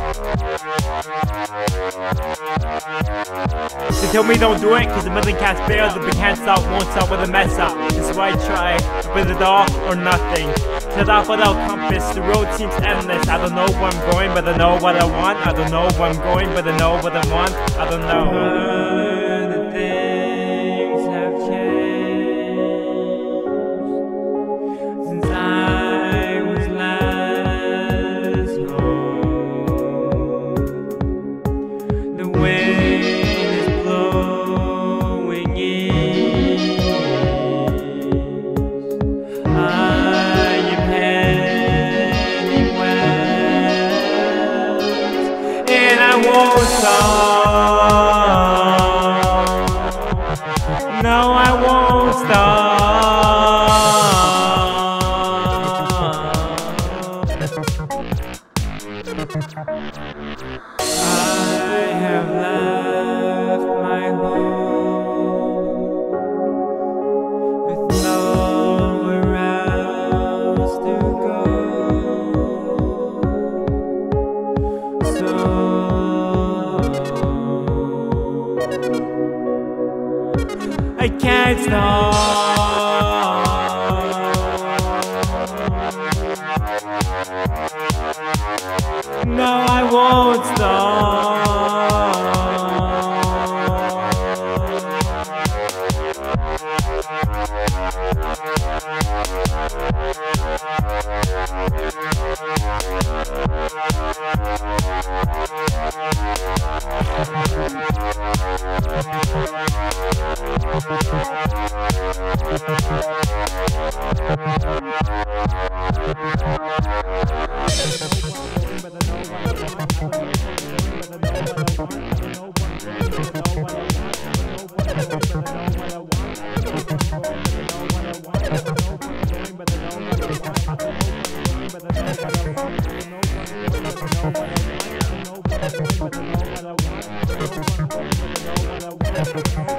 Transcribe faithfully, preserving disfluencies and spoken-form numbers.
They tell me don't do it, cause a million cats fail. The big can't stop, won't stop with a mess up. This is why I try, with it all or nothing. Set off without compass, the road seems endless. I don't know where I'm going, but I know what I want. I don't know where I'm going, but I know what I want. I don't know. The things have changed since I was last home. The wind is blowing east. I am heading west, and I won't stop. No, I won't stop. I have left my home with nowhere else to go. So I can't stop. No, I won't stop. I don't know what I want.